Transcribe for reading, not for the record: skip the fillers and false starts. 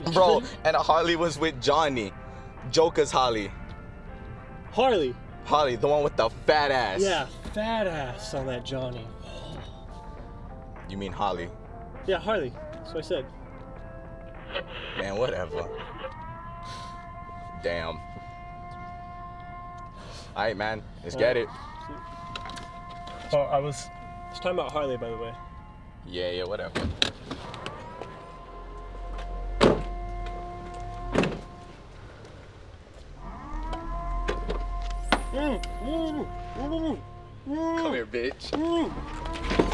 Bro, and Harley was with Johnny. Joker's Harley. Harley. Harley, the one with the fat ass. Yeah, fat ass on that Johnny. You mean Harley? Yeah, Harley. That's what I said. Man, whatever. Damn. Alright, man. Let's get it. Oh, I was talking about Harley, by the way. Yeah, whatever. Come here, bitch.